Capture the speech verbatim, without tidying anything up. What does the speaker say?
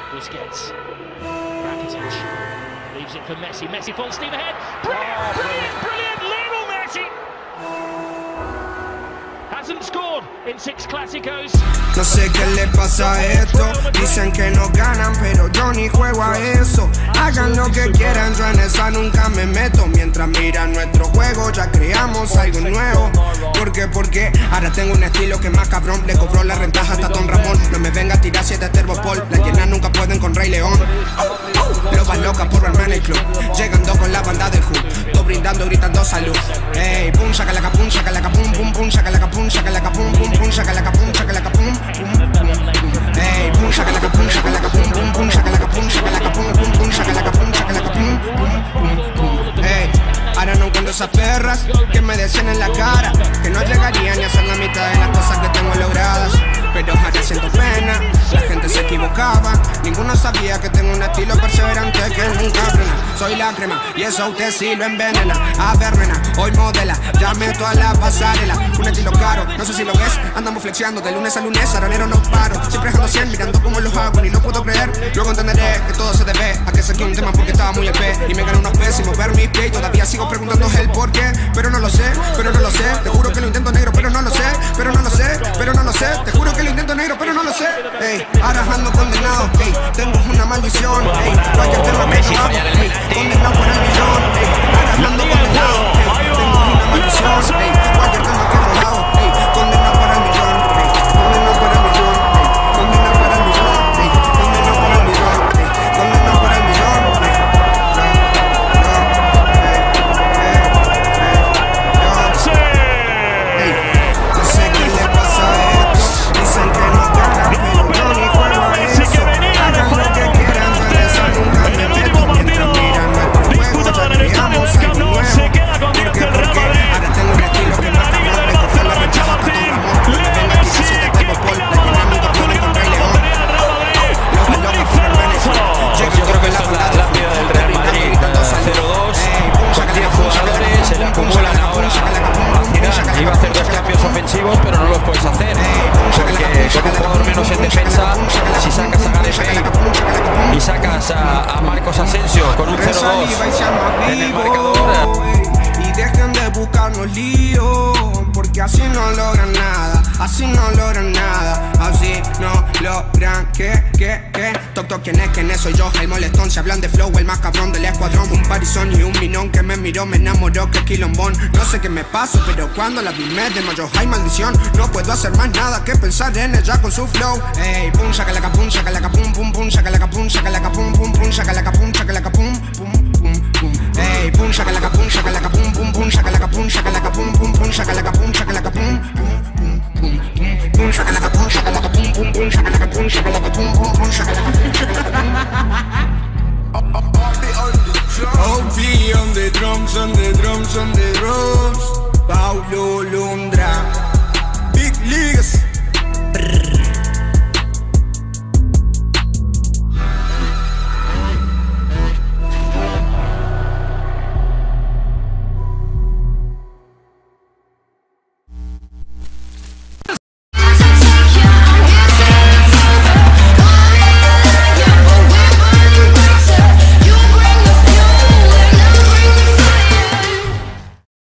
Busquets, Rakitic, leaves it for Messi, Messi full steam ahead, brilliant, brilliant, brilliant, Lionel Messi! Hasn't scored in six Clásicos. No sé qué le pasa a esto. Dicen que no ganan, pero yo ni juego a eso. Hagan lo que quieran, yo en esa nunca me meto. Mientras miran nuestro juego, ya creamos algo nuevo. ¿Por qué? Porque ahora tengo un estilo que más cabrón. Le cobró la rentaja hasta Don Ramón. No me venga a tirar siete Terbopol. Las llenas nunca pueden con Rey León. Lobas locas por verme en el club. Llegando con la banda del Who. Todo brindando, gritando salud. Ey, pum, saca la capum, saca la capum, pum, pum, saca la capum, saca la capum, pum, pum, saca la capum, saca la capum, pum, pum. Ey, pum, saca la capum, saca la capum, pum, pum, saca la capum, saca la capum, pum, pum, saca la capum, saca la capum, pum, pum, pum. Ey, ahora no encuentro esas perras que me decían en la cara que no llegarían ni a hacer la mitad de las cosas que tengo logradas. Pero ahora siento pena, la gente se equivocaba. Ninguno sabía que tengo un estilo perseverante que nunca frena. Soy la crema y eso a usted sí lo envenena. A ver, nena, hoy modela, ya meto a la pasarela. Un estilo caro, no sé si lo ves. Andamos flexiando de lunes a lunes, aranero no paro. Siempre ando cien mirando cómo los hago, ni lo puedo creer. Luego entenderé que todo se debe a que saqué un tema porque estaba muy E P. Y me ganó unos pésimos ver mis pies. Todavía sigo preguntando el por qué. Pero no lo sé, pero no lo sé. Te juro que lo intento negro, pero no lo sé. Pero no lo sé, pero no lo sé. Te juro que lo intento negro, pero no lo sé. Ey, ahora ando condenado. Ey, tengo una maldición. Ey, cualquier tema que no hago. Ey, condenado por el millón. Ey, ahora ando condenado. Ey, tengo una maldición. Ey, cualquier tema que no hago. Ey, condenado por el millón. Ey, condenado por el millón. Ey, condenado por el millón. Ey, condenado por el millón. Ey, condenado por el millón. Ey, no sé qué le pasa a esto. Dicen que no ganan, pero yo ni juego a eso. Hagan lo que quieran, pero eso nunca me meto. Mientras miran nuestro juego, ya creamos algo nuevo. ¿Por qué? Porque ahora tengo un estilo que más cabrón. Le cogió la rentaja hasta Don Ramón. No me venga a tirar siete Terbopol. Las llenas nunca pueden con Rey León. Lobas locas por verme en el club. Yo creo que es la jugada rápida del Real Madrid. cero dos, con diez jugadores, se le acumulan ahora. Zidane iba a hacer dos cambios ofensivos, pero no los puedes hacer. Porque con un jugador menos en defensa, si sacas a Gareth Bale y sacas a, a Marcos Asensio con un cero dos en el marcador. Y dejen de buscarnos líos, porque así no logran nada, así no logran nada, así no logran que, que, que. Toc toc, ¿quién es? ¿Quién es? Soy yo, el molestón. Se hablan de flow, el más cabrón del escuadrón. Un parizón y un minón que me miró, me enamoró, que quilombón. No sé qué me pasó, pero cuando la vi me desmayó. Hay maldición, no puedo hacer más nada que pensar en ella con su flow. Ey, pum, saca la capum, saca la capum, pum, pum, saca la capum, saca la capum, pum, pum, saca la capum, saca la capum, pum, pum, pum. Ey, pum, saca la capum, saca la capum, pum, pum, saca la capum, saca la capum, pum, pum, saca la capum, saca la capum, pum, pum, pum, pum, saca la capum, saca la capum, pum, pum, saca la capum, saca la capum, pum, pum, saca la capum, saca la capum. O P on the drums, on the drums, on the drums. Paulo Londra.